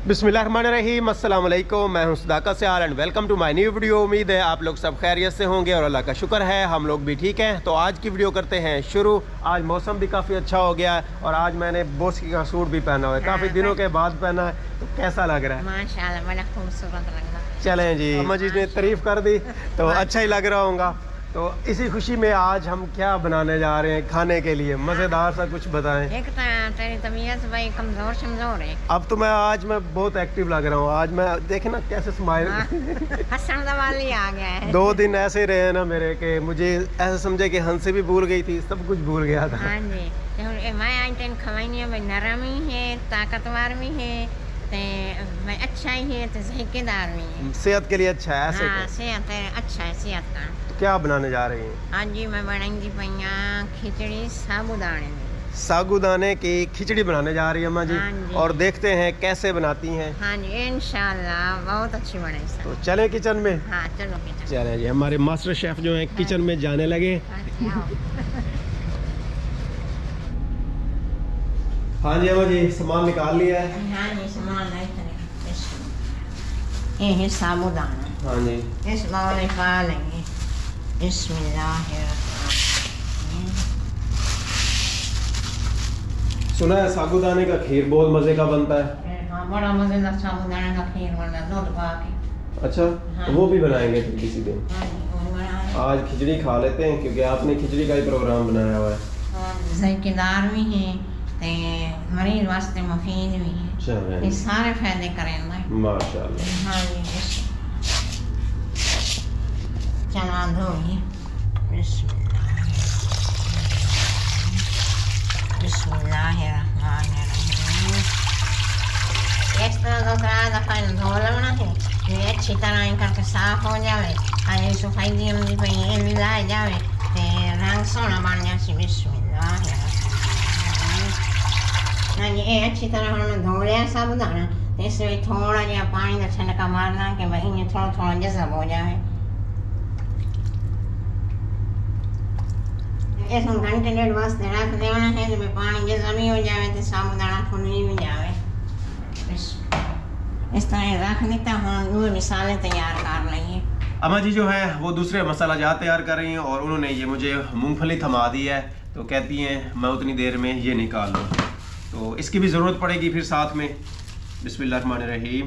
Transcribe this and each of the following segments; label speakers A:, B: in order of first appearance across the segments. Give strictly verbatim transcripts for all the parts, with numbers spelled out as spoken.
A: बिस्मिल्लाहिर्रहमानिर्रहीम, अस्सलाम वालेकुम। मैं हूं सदाकत से all and welcome to my new video. उम्मीद है आप लोग सब खैरियत से होंगे और अल्लाह का शुक्र है हम लोग भी ठीक हैं। तो आज की वीडियो करते हैं शुरू। आज मौसम भी काफ़ी अच्छा हो गया है और आज मैंने बोस्की का सूट भी पहना हुआ है, काफ़ी दिनों के बाद पहना है। तो कैसा लग रहा है? माशाल्लाह बड़ा खूबसूरत लग रहा है। चलें जी, अम्मा जी ने तारीफ़ कर दी तो अच्छा ही लग रहा होगा। तो इसी खुशी में आज हम क्या बनाने जा रहे हैं खाने के लिए, मज़ेदार सा कुछ बताएं।
B: एक तो तेरी तबीयत भाई कमज़ोर शमज़ोर है।
A: अब तो मैं आज मैं बहुत एक्टिव लग रहा हूँ। आज मैं देखे ना कैसे स्माइल
B: हसन वाली आ गया है।
A: दो दिन ऐसे रहे ना मेरे के मुझे ऐसे समझे कि हंसी भी भूल गई थी, सब कुछ भूल गया था।
B: हाँ जी, मैं आज तेन खवाई भाई नरम ही है, ताकतवर भी है, मैं अच्छा ही है, तो ज़ायकेदार भी है,
A: सेहत के लिए अच्छा है। ऐसे
B: हाँ, सेहत अच्छा है सेहत का।
A: तो क्या बनाने जा रही हैं?
B: हाँ जी, मैं बनाऊंगी पैया खिचड़ी साबूदाने की।
A: साबूदाने की खिचड़ी बनाने जा रही है अम्मा जी।
B: हाँ जी।
A: और देखते हैं कैसे बनाती हैं।
B: हाँ जी, इंशाल्लाह बहुत अच्छी बनेगी।
A: तो चले किचन में।
B: हाँ चलो किचन।
A: चले जी, हमारे मास्टर शेफ जो हैं किचन में जाने लगे। हाँ जी अम्मा जी, सामान निकाल लिया है।
B: हाँ जी, सामान ये है साबूदाना।
A: हाँ जी,
B: इस बाउल में पा लेंगे।
A: सुना है साबूदाने का खीर बहुत मजे का बनता है।
B: हाँ, बड़ा मजेदार साबूदाने का खीर बनता है दूध पा के।
A: अच्छा,
B: हाँ।
A: तो वो भी बनाएंगे फिर किसी दिन।
B: हाँ जी, वो बनाएंगे।
A: आज खिचड़ी खा लेते हैं क्योंकि आपने खिचड़ी का ही प्रोग्राम बनाया हुआ है।
B: हाँ, ज़ायकेदार भी है, ते मरीज वास्ते मुफीद भी है।
A: चलो,
B: ये सारे फायदे करेंगे
A: माशाल्लाह।
B: हाँ जी, चना धोइए। इस तरह दो तीन दफा धो लेना है, ये अच्छी तरह करके साफ हो जाए और सफाई दी पे मिला जाए तो रंग सोना बन जाए। बिस्मिल्लाह। ये अच्छी तरह हमने धो लिया साबूदाना, तो इसमें थोड़ा जहा पानी का छनका मारना कि भाई ये थोड़ा थोड़ा जज़ब हो जाए। इसमें घंटे डेढ़ वास्ते रख देना है, जब पानी जज़ब ही हो जाए तो साबूदाना फुली भी जाए। इस तरह रख देता हूँ, वो मिसालें तैयार कर लेंगे।
A: अम्मा जी जो है वो दूसरे मसाला जात तैयार कर रही हैं और उन्होंने ये मुझे मूंगफली थमा दी है, तो कहती हैं मैं उतनी देर में ये निकाल लूँ, तो इसकी भी ज़रूरत पड़ेगी फिर साथ में। बिस्मिल्लाहिर्रहमानिर्रहीम।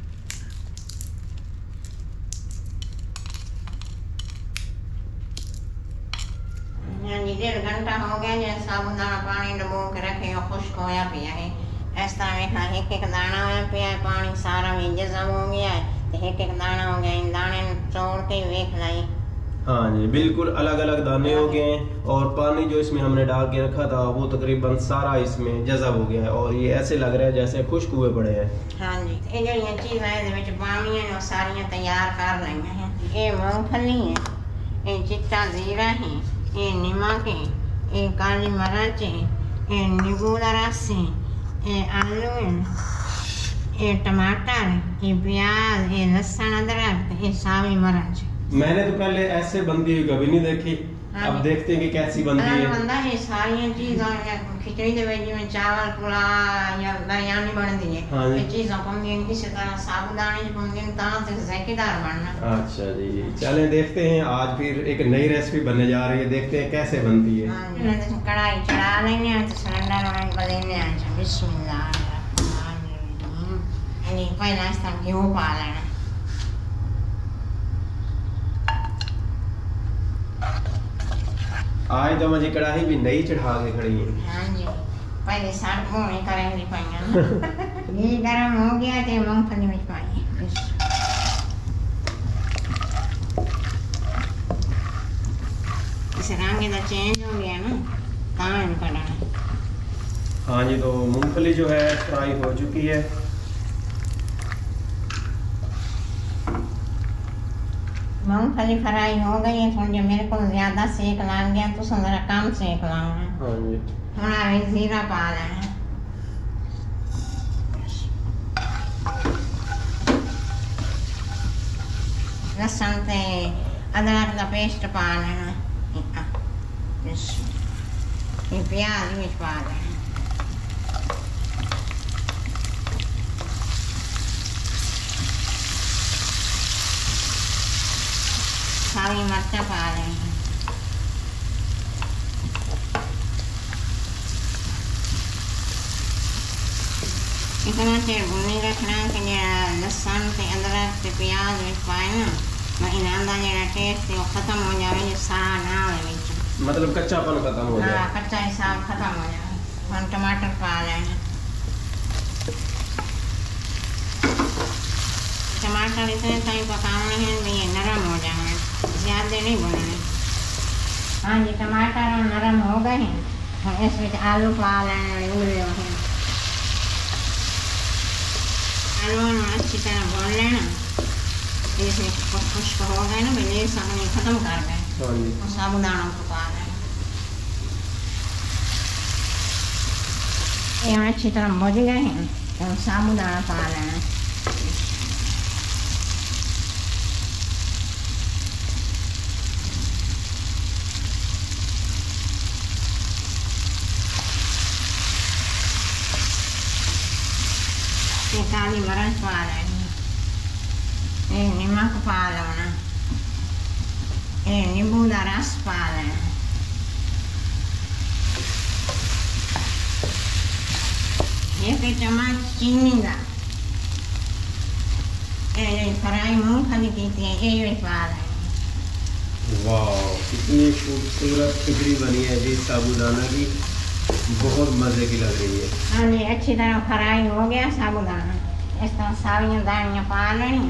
B: डेढ़ घंटा हो गया जैसे साबूदाना पानी डबो के रखे और खुश्क होया पिया है। इस तरह देखना एक एक दाना होया पिया है, पानी सारा भी जज़ब हो गया है, तो एक एक दाना हो गया। इन दाने तोड़ के देख लाई।
A: हाँ जी, बिल्कुल अलग अलग दाने हो गए हैं और पानी जो इसमें हमने डाल के रखा था वो तकरीबन सारा इसमें जज़ब हो गया है और ये ऐसे लग रहा है जैसे खुश्क हुए पड़े हैं।
B: हाँ जी, ये जो चीज़ें पानी है सारियाँ तैयार कर लेंगे हैं। ये मूँगफली है, ये चिट्टा जीरा है, ये नमक है, ये काली मिर्च है, ये नींबू का रस है, ये आलू है, ये टमाटर, ये प्याज, ये लहसुन अदरक, ये सावी मिर्च।
A: मैंने तो पहले ऐसे बनती हुई कभी नहीं देखी।
B: हाँ,
A: अब देखते हैं कि कैसी बनती है।
B: बनता है सारी चीज़ें खिचड़ी के वेज में चावल पुलाव या बिरयानी बनती है।
A: हाँ
B: ये चीज़ों पमदीन इसी तरह साबूदाने पमदीन तरह से ज़ायकेदार बनना।
A: अच्छा जी, चलें देखते हैं। आज फिर एक नई रेसिपी बनने जा रही है, देखते हैं कैसे बनती है।
B: हाँ, तो कढ़ाई चढ़ा लेंगे तो सिलेंडर में लेने आए। बिस्मिल्लाह। पहला इस तरह घी पा लेना।
A: आज तो मुझे कढ़ाई भी नई चढ़ा के खड़ी है।
B: हाँ जी, पहले साठ भूनी करेंगे पाएंगे। ये गरम हो गया तो मूंगफली में पाएंगे। इस रंग का चेंज हो गया ना, तान पड़ा।
A: हाँ जी, तो मूंगफली जो है फ्राई हो चुकी है।
B: मूंगफली फ्राई हो गई है, थोड़ी मेरे को ज़्यादा सेक लग गया तो जरा कम सेक लाऊंगा।
A: हाँ जी,
B: हमारे जीरा पा लेना। लहसुन से अदरक का पेस्ट पा लेना। ये प्याज भी पा लेना। काली मिर्चा पा लेंगे। इतना चेर भुनी रखना कि लसन ते अदरक ते प्याज विच पाए ना मैं इन्हां दा जेड़ा टेस्ट है वो खत्म हो जाए, जो सा ना होवे विच, मतलब
A: कच्चापन खत्म हो जाए।
B: हां, कच्चा हिसाब खत्म हो जाए। हम टमाटर पा लेंगे। टमाटर इतने टाइम पकाने हैं भी ये नरम हो जाए, ज़्यादा नहीं भुनने। हाँ जी, टमाटर नरम हो गए हैं। इसमें आलू पा लेने उबले हैं। आलू अच्छी तरह भून लेना। जैसे खुश्क हो गए ना भाई, सामने खत्म कर गए तो साबुदाना को पा लेना। ये अच्छी तरह भुज गए हैं तो साबुदाना पा लेना। काली मिर्च पा लेनी, नमक पा लेना, नींबू का रस पा लेना, एक चम्मच चीनी का, फ्राई मूंगफली की थी ये पा लेनी।
A: वाह, कितनी खूबसूरत खिचड़ी बनी है जी साबूदाना की, बहुत मजे की लग रही है।
B: हाँ जी, अच्छी तरह फ्राई हो गया साबूदाना। इस तरह सारी दानियाँ पा लेनी।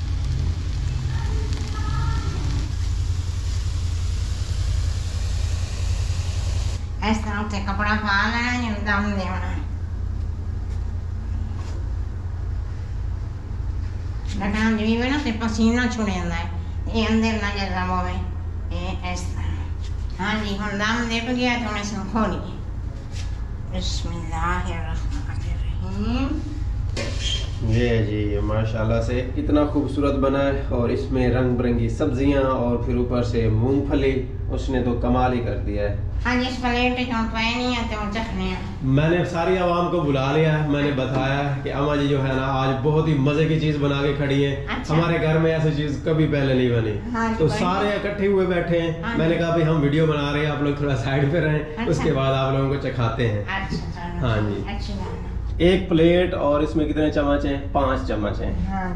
B: इस तरह से कपड़ा पा लेना, दम देना। लटान जी ना ते पसीना छुड़ जाता है, ये अंदर ना जल्दा होवे। ये इस तरह। हाँ जी, हम दम दे गया तो मैं इसको खोलिए। बिस्मिल्लाहिर्रहमानिर्रहीम।
A: ये जी माशाल्लाह से इतना खूबसूरत बना है, और इसमें रंग बिरंगी सब्जियां और फिर ऊपर से मूंगफली, उसने तो कमाल ही कर दिया है।
B: आज इस प्लेट में पैनी है तो चखने हैं।
A: मैंने सारी आवाम को बुला लिया है, मैंने बताया कि अम्मा जी जो है ना आज बहुत ही मजे की चीज बना के खड़ी है।
B: अच्छा।
A: हमारे घर में ऐसी चीज कभी पहले नहीं बनी।
B: हाँ,
A: तो सारे इकट्ठे हुए बैठे हैं।
B: हाँ,
A: मैंने कहा भाई हम वीडियो बना रहे हैं, आप लोग थोड़ा साइड पे रहें।
B: अच्छा।
A: उसके बाद आप लोगों को चखाते हैं।
B: अच्छा,
A: हाँ जी,
B: अच्छी बात है।
A: एक प्लेट, और इसमें कितने चम्मच हैं? पांच चम्मच हैं।
B: हाँ।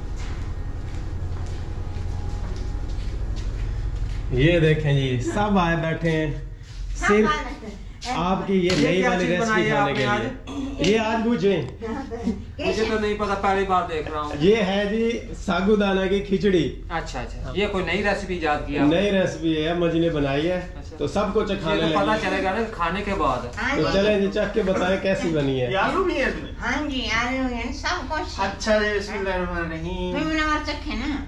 A: ये देखें जी, सब आए बैठे हैं सिर्फ आपकी ये नई वाली रेसिपी खाने के लिए। ये आज पूछे,
C: मुझे तो नहीं पता, पहली बार देख रहा हूँ।
A: ये है जी साबूदाना की खिचड़ी।
C: अच्छा अच्छा, ये कोई नई रेसिपी याद किया?
A: नई रेसिपी है, अम्मा जी ने बनाई है।
C: अच्छा।
A: तो सबको चखाने
C: ये तो पता
A: लगी।
C: चलेगा ना खाने के बाद।
A: तो चले जी, चख के बताएं कैसी बनी है।
D: आलू भी है इसमें?
B: हाँ जी, आलू है सब कुछ।
D: अच्छा जी, बिस्मिल्लाहिर्रहमानिर्रहीम।
B: फिर मुनव्वर चखे ना।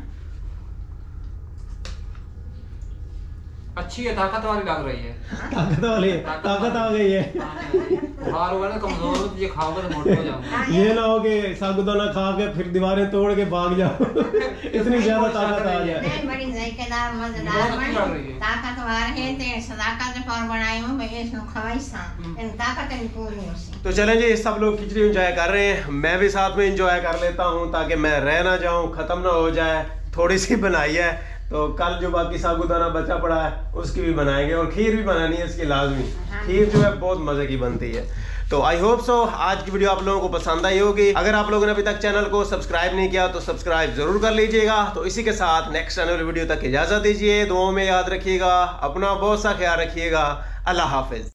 C: अच्छी है, ताकत वाली लग रही है।
A: ताकत वाली, ताकत आ गई है।
C: बुखार हुआ ना, कमजोर हो तो ये खाओगे तो मोटे हो जाओगे।
A: ये ना हो कि साबूदाना खा के फिर दीवारें तोड़ के भाग जाओ। इतनी ज्यादा ताकत आ जाए।
B: नहीं, बड़ी जायकेदार मजेदार
C: बहुत अच्छी लग रही
B: बनी।
C: है।
B: ताकतवर है ते सदाकत पर बनाई हूं भाई, इसनु खवाई सा इन ताकत नहीं पूरी होसी।
A: तो चलें जी, सब लोग खिचड़ी एंजॉय कर रहे हैं, मैं भी साथ में एंजॉय कर लेता हूँ ताकि मैं रह ना जाऊँ, खत्म ना हो जाए। थोड़ी सी बनाई है, तो कल जो बाकी साबूदाना बचा पड़ा है उसकी भी बनाएंगे, और खीर भी बनानी है इसकी लाजमी। खीर जो है बहुत मजे की बनती है। तो आई होप सो आज की वीडियो आप लोगों को पसंद आई होगी। अगर आप लोगों ने अभी तक चैनल को सब्सक्राइब नहीं किया तो सब्सक्राइब जरूर कर लीजिएगा। तो इसी के साथ नेक्स्ट आने वाली वीडियो तक इजाजत दीजिए। दुआओं में याद रखिएगा, अपना बहुत सा ख्याल रखिएगा। अल्लाह हाफिज।